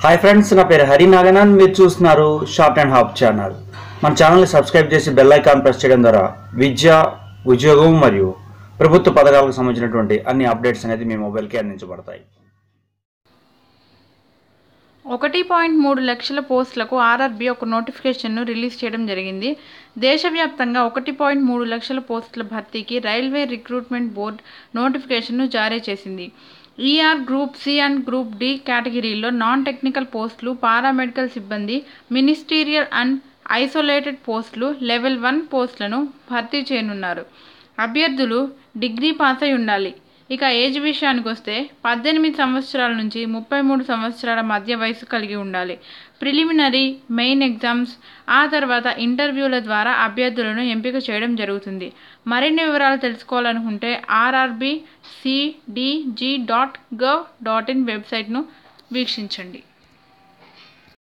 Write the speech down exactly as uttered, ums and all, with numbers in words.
Hi friends, నా పేరు హరి నాగనాథ్. మీరు చూస్తున్నారు షార్ట్ అండ్ హాప్ ఛానల్. మన ఛానల్ని సబ్స్క్రైబ్ చేసి బెల్ ఐకాన్ ప్రెస్ చేయడం ద్వారా విద్య, ఉద్యోగం మరియు ప్రభుత్వ పథకాలకు సంబంధించినటువంటి అన్ని అప్డేట్స్ అనేది మీ మొబైల్కి అందించబడతాయి. ఒకటి పాయింట్ మూడు లక్షల పోస్టులకు ఆర్ఆర్బీ ఒక నోటిఫికేషన్ను రిలీజ్ చేయడం జరిగింది. దేశవ్యాప్తంగా ఒకటి పాయింట్ మూడు లక్షల పోస్టుల భర్తీకి రైల్వే రిక్రూట్మెంట్ బోర్డు నోటిఫికేషన్ను జారీ చేసింది. ER, group C and group D కేటగిరీల్లో నాన్ టెక్నికల్ పోస్టులు, పారామెడికల్ సిబ్బంది, మినిస్టీరియల్ అండ్ ఐసోలేటెడ్ పోస్టులు, లెవెల్ వన్ పోస్టులను భర్తీ చేయనున్నారు. అభ్యర్థులు డిగ్రీ పాస్ అయి ఉండాలి. ఇక ఏజ్ విషయానికి వస్తే పద్దెనిమిది సంవత్సరాల నుంచి ముప్పై మూడు సంవత్సరాల మధ్య వయసు కలిగి ఉండాలి. ప్రిలిమినరీ, మెయిన్ ఎగ్జామ్స్, ఆ తర్వాత ఇంటర్వ్యూల ద్వారా అభ్యర్థులను ఎంపిక చేయడం జరుగుతుంది. మరిన్ని వివరాలు తెలుసుకోవాలనుకుంటే RRB CDG dot gov dot in వెబ్సైట్ను వీక్షించండి.